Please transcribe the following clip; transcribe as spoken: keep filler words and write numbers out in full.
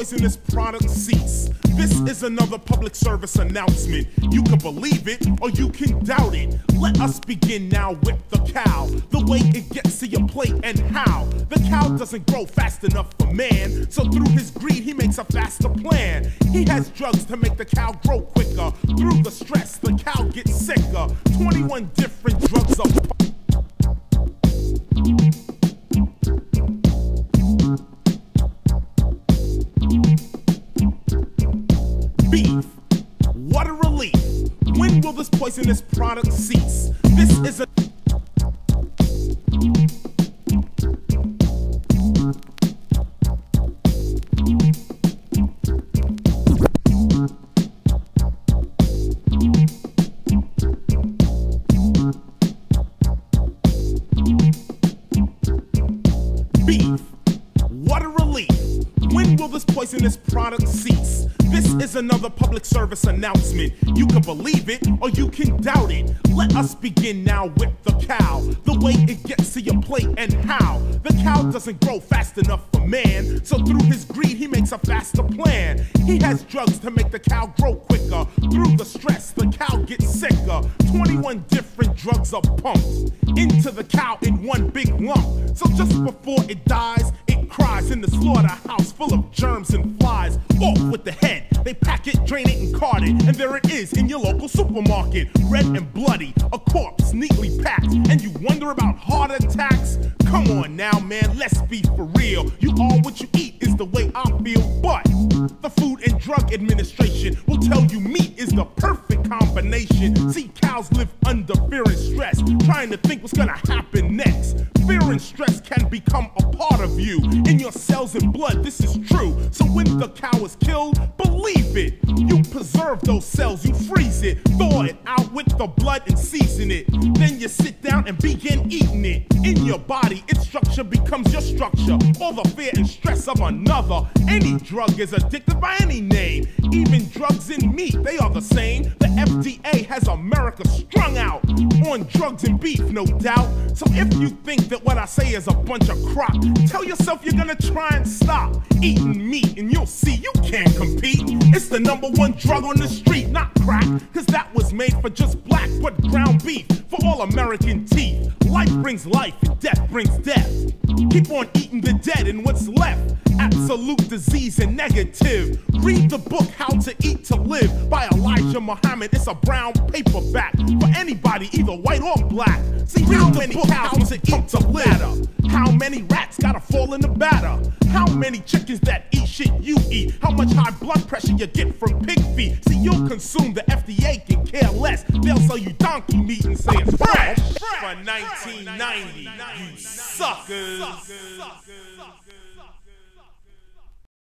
poisonous product cease. This is another public service announcement. You can believe it or you can doubt it. Let us begin now with the cow. The way it gets to your plate and how. The cow doesn't grow fast enough for man, so through his greed he makes a faster plan. He has drugs to make the cow grow quicker. Through the stress the cow gets sicker. twenty-one different drugs are beef. What a relief. When will this poisonous product cease? This is a beef. What a relief. When will this poisonous product cease? This is another public service announcement. You can believe it or you can doubt it. Let us begin now with the cow. The way it gets to your plate and how. The cow doesn't grow fast enough for man, so through his greed he makes a faster plan. He has drugs to make the cow grow quicker. Through the stress the cow gets sicker. twenty-one different drugs are pumped into the cow in one big lump. So just before it dies, it cries in the slaughterhouse full of germs and flies. Off with the head. They pack it, drain it, and cart it, and there it is in your local supermarket. Red and bloody, a corpse neatly packed. And you wonder about heart attacks? Come on now, man, let's be for real. You are what you eat is the way I feel, but the Food and Drug Administration will tell you meat is the perfect combination. See, cows live under fear and stress, trying to think what's gonna happen next. Fear and stress can become a part of you. In your cells and blood, this is true. So when the cow is killed, believe it. You preserve those cells, you freeze it, thaw it out with the blood and season it. Then you sit down and begin eating it. In your body, its structure becomes your structure. All the fear and stress of another. Any drug is addictive by any name. Even drugs in meat, they are the same. The F D A has America strung out on drugs and beef, no doubt. So if you think that what I say is a bunch of crap, tell yourself you're gonna try and stop eating meat and you'll see you can't compete. It's the number one drug on the street, not crack, cause that was made for just black, but ground beef for all American teeth. Life brings life and death brings death. Keep on eating the dead and what's left. Absolute disease and negative. Read the book How to Eat to Live by Elijah Muhammad. It's a brown paperback for anybody, either white or black. See how many cows to eat to live. How many rats gotta fall in the batter? How many chickens that eat shit you eat? How much high blood pressure you get from pig feet? See, you'll consume, the F D A can care less. They'll sell you donkey meat and say it's fresh. For nineteen ninety, you suckers.